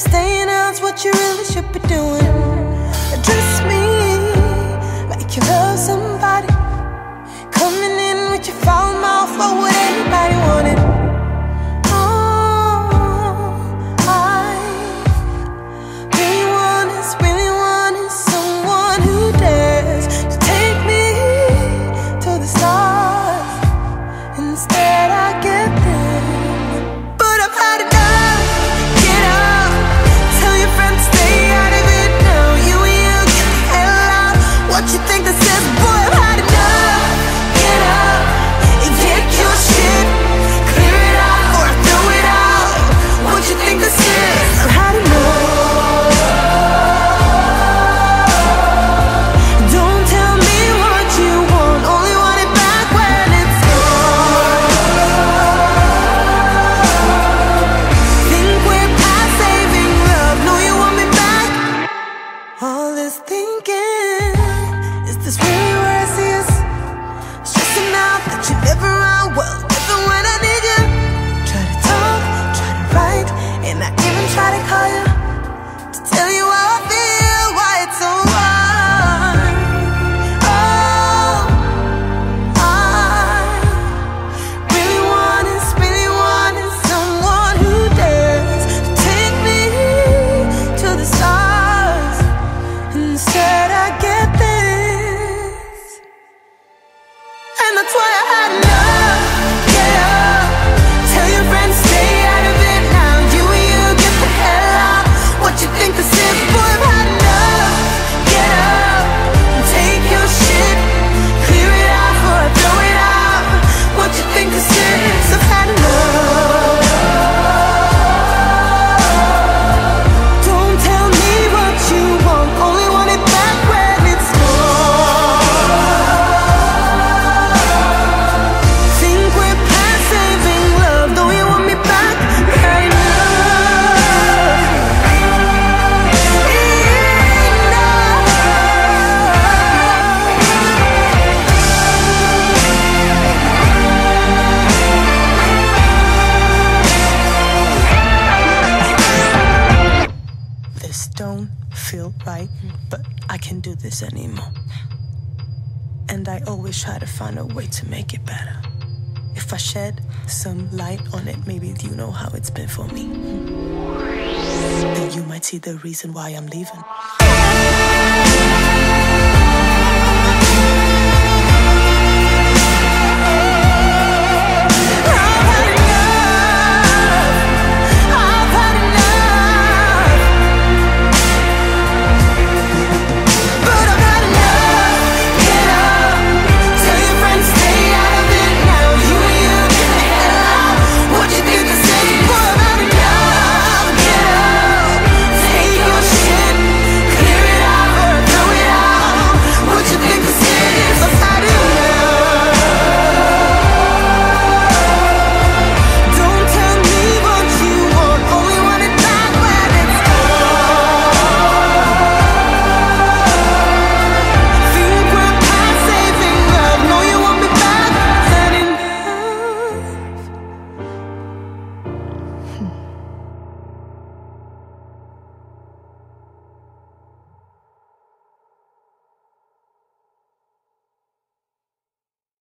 staying out's what you really should be doing. Address me like you love somebody, coming in with your foul mouth. What would anybody want it? Really want is someone who dares to take me to the stars. Instead I get this, but I've had enough. Get up, tell your friends to stay out of it now. You get the hell out. What you think this is? Boy, I've had enough. Get up and take your shit, clear it out or throw it out. What you think this is? I've had enough. Don't feel right, but I can't do this anymore. And I always try to find a way to make it better. If I shed some light on it, maybe you know how it's been for me. Then you might see the reason why I'm leaving.